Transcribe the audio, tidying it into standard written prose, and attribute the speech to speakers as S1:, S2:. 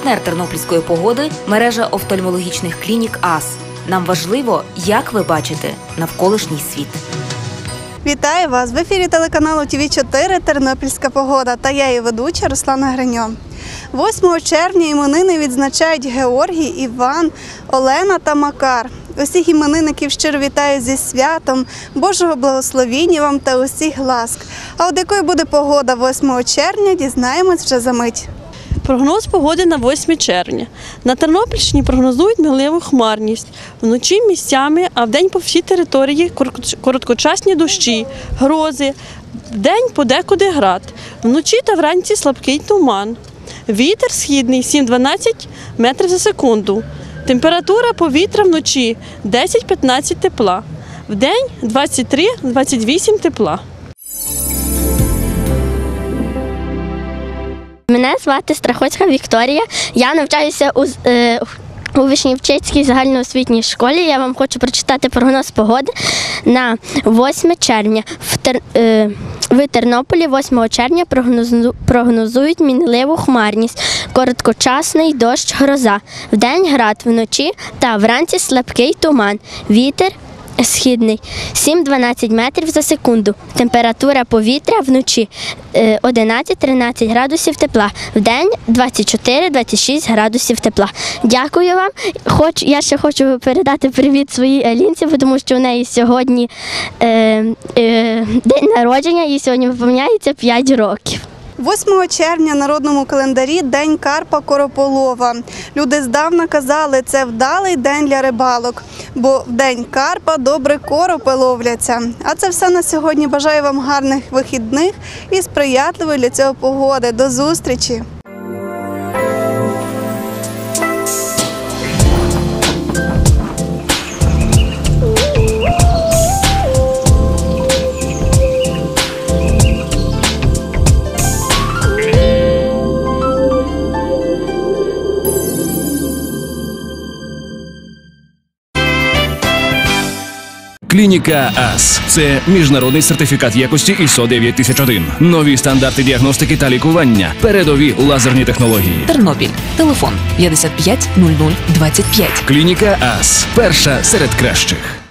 S1: Партнер тернопільської погоди – мережа офтальмологічних клінік АС. Нам важливо, як ви бачите навколишній світ.
S2: Вітаю вас! В ефірі телеканалу ТВ4 «Тернопільська погода» та я її ведуча Руслана Гриньо. 8 червня іменини відзначають Георгій, Іван, Олена та Макар. Усіх іменинників щиро вітаю зі святом, Божого благословіння вам та усіх ласк. А от якою буде погода 8 червня, дізнаємось вже за мить.
S3: Прогноз погоди на 8 червня. На Тернопільщині прогнозують мигливу хмарність. Вночі місцями, а вдень по всій території короткочасні дощі, грози. Вдень подекуди град. Вночі та вранці слабкий туман. Вітер східний 7-12 метрів за секунду. Температура повітря вночі 10-15 тепла. Вдень 23-28 тепла.
S4: Мене звати Страхоцька Вікторія. Я навчаюся у Вишнівчицькій загальноосвітній школі. Я вам хочу прочитати прогноз погоди на 8 червня. В Тернополі 8 червня прогнозують мінливу хмарність, короткочасний дощ, гроза. Вдень град, вночі та вранці слабкий туман. Вітер східний 7-12 метрів за секунду. Температура повітря вночі 11-13 градусів тепла. Вдень 24-26 градусів тепла. Дякую вам. Я ще хочу передати привіт своїй Алінці, тому що у неї сьогодні день народження, їй сьогодні виповняється 5 років.
S2: 8 червня в народному календарі – День Карпа Корополова. Люди здавна казали, це вдалий день для рибалок, бо в День Карпа добре коропи ловляться. А це все на сьогодні. Бажаю вам гарних вихідних і сприятливої для цього погоди. До зустрічі!
S5: Клініка АС – це міжнародний сертифікат якості ISO 9001. Нові стандарти діагностики та лікування. Передові лазерні технології.
S1: Тернопіль. Телефон 55 00 25.
S5: Клініка АС – перша серед кращих.